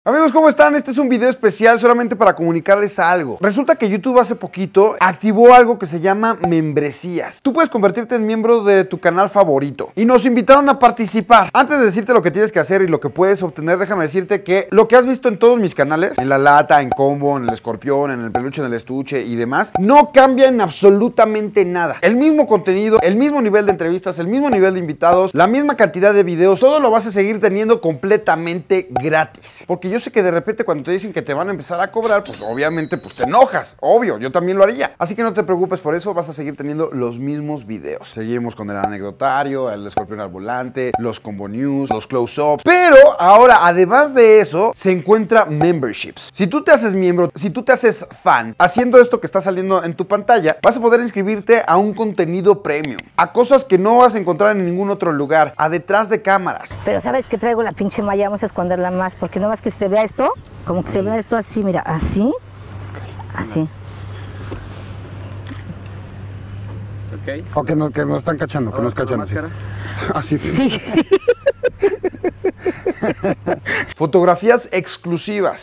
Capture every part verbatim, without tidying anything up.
Amigos, ¿cómo están? Este es un video especial solamente para comunicarles algo. Resulta que YouTube hace poquito activó algo que se llama membresías. Tú puedes convertirte en miembro de tu canal favorito y nos invitaron a participar. Antes de decirte lo que tienes que hacer y lo que puedes obtener, déjame decirte que lo que has visto en todos mis canales, en La Lata, en Combo, en El Escorpión, en El Peluche, en El Estuche y demás, no cambia en absolutamente nada. El mismo contenido, el mismo nivel de entrevistas, el mismo nivel de invitados, la misma cantidad de videos, todo lo vas a seguir teniendo completamente gratis. Porque yo sé que de repente cuando te dicen que te van a empezar a cobrar, pues obviamente pues te enojas, obvio, yo también lo haría. Así que no te preocupes por eso, vas a seguir teniendo los mismos videos. Seguimos con el anecdotario, el escorpión al volante, los combo news, los close-ups. Pero ahora, además de eso, se encuentra memberships. Si tú te haces miembro, si tú te haces fan, haciendo esto que está saliendo en tu pantalla, vas a poder inscribirte a un contenido premium, a cosas que no vas a encontrar en ningún otro lugar, a detrás de cámaras. Pero ¿sabes qué traigo la pinche malla? Vamos a esconderla más, porque no más que se te vea esto, como que se vea esto así, mira, así, así. Ok. O que, no, que nos están cachando, que nos cachan así. Así. Sí. Fotografías exclusivas.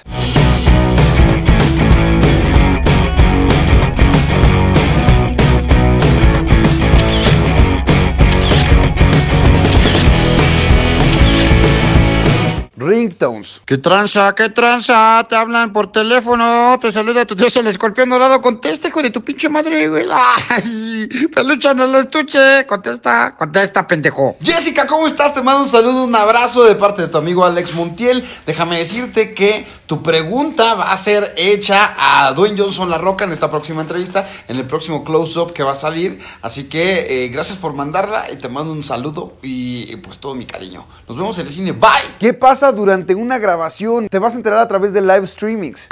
Ringtones. ¿Qué tranza? ¿Qué tranza? Te hablan por teléfono, te saluda tu dios el escorpión dorado. Contesta, hijo de tu pinche madre, güey. Ay, pelucha en el estuche. Contesta, contesta, pendejo. Jessica, ¿cómo estás? Te mando un saludo, un abrazo de parte de tu amigo Alex Montiel. Déjame decirte que tu pregunta va a ser hecha a Dwayne Johnson La Roca en esta próxima entrevista, en el próximo close-up que va a salir. Así que eh, gracias por mandarla y te mando un saludo y, y pues todo mi cariño. Nos vemos en el cine. Bye. ¿Qué pasa durante una grabación? Te vas a enterar a través de live streamings.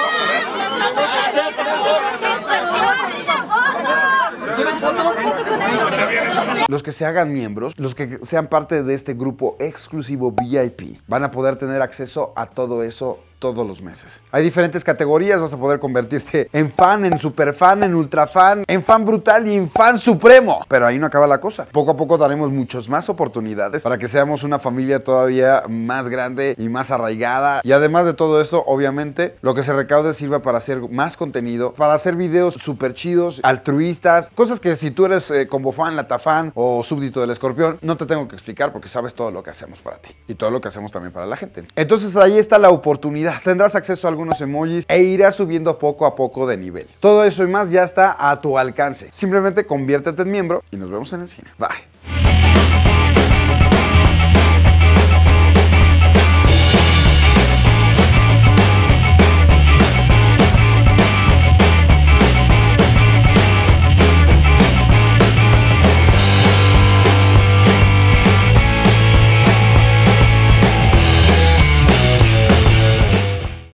Los que se hagan miembros, los que sean parte de este grupo exclusivo V I P, van a poder tener acceso a todo eso todos los meses. Hay diferentes categorías, vas a poder convertirte en fan, en super fan, en ultra fan, en fan brutal y en fan supremo. Pero ahí no acaba la cosa. Poco a poco daremos muchas más oportunidades para que seamos una familia todavía más grande y más arraigada. Y además de todo eso, obviamente, lo que se recaude sirva para hacer más contenido, para hacer videos súper chidos, altruistas, cosas que si tú eres eh, combo fan, lata fan o súbdito del escorpión, no te tengo que explicar porque sabes todo lo que hacemos para ti y todo lo que hacemos también para la gente. Entonces ahí está la oportunidad. Tendrás acceso a algunos emojis e irás subiendo poco a poco de nivel. Todo eso y más ya está a tu alcance. Simplemente conviértete en miembro y nos vemos en el cine. Bye.